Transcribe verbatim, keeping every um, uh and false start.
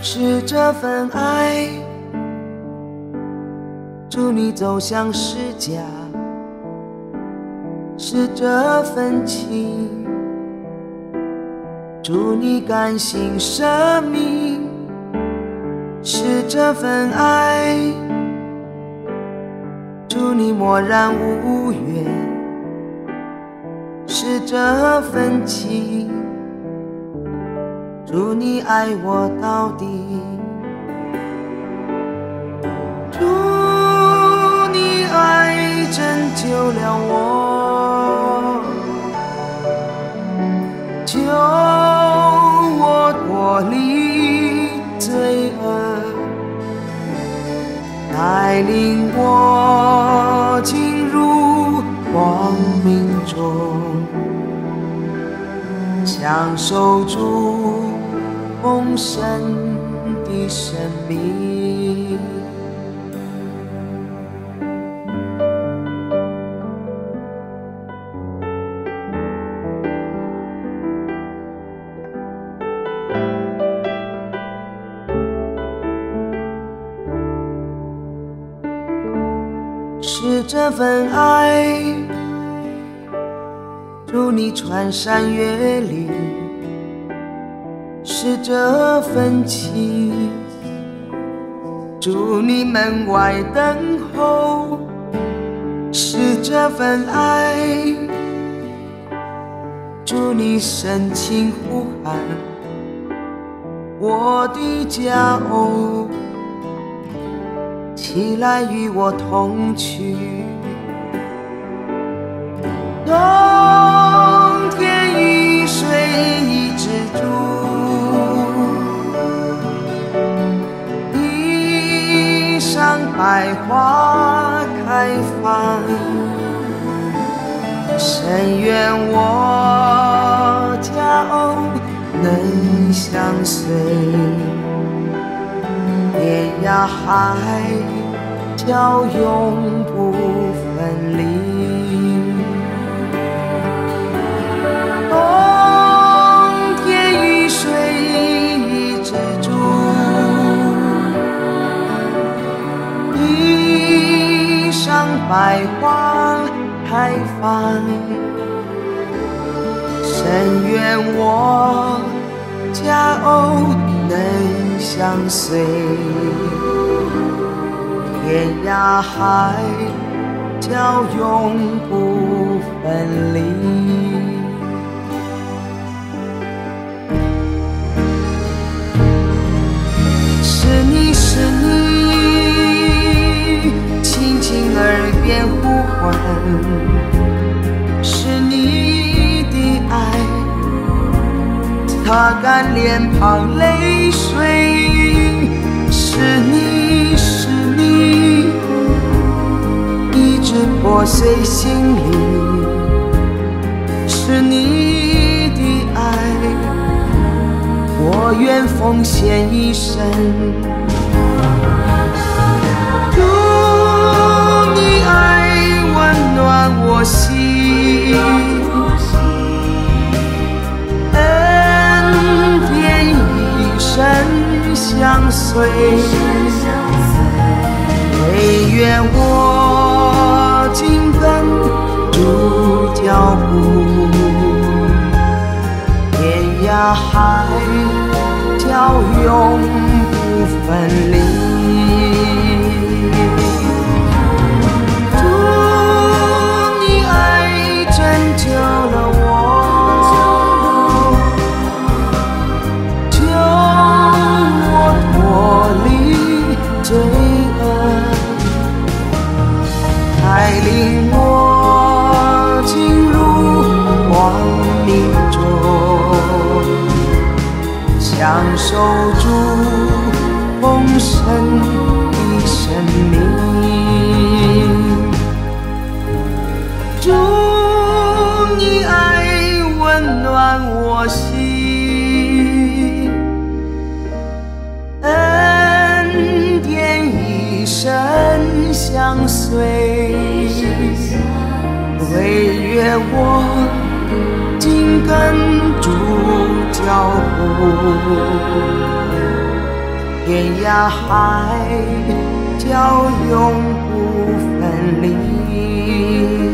是这份爱，助你走向释迦；是这份情，助你甘心舍命；是这份爱，祝你默然无怨；是这份情，祝你爱我到底；祝你爱拯救了我，救我脱离罪恶，带领我进入光明中，享受主丰盛的生命。是这份爱，祝你穿山越岭；是这份情，祝你门外等候；是这份爱，祝你深情呼喊我的佳偶，起来与我同去。冬天雨水已止住，地上百花开放，深愿我佳偶能相随，天涯海角永不分离。冬天雨水已止住，地上百花开放，深愿我佳偶能相随，天涯海角永不分离。是你是你，轻轻耳边呼唤，是你的爱擦干脸庞泪水，是你是你，医治破碎心灵，是你的爱，我愿奉献一生。祝你爱温暖我心，恩典一生相随，唯愿我紧跟主脚步，天涯海角永不分离。祝你爱拯救了我，救我脱离罪恶，带领我进入光明中，享受主丰盛的生命。祝你爱温暖我心，恩典一生相随，唯愿我紧跟主脚步， 天涯海角永不分离。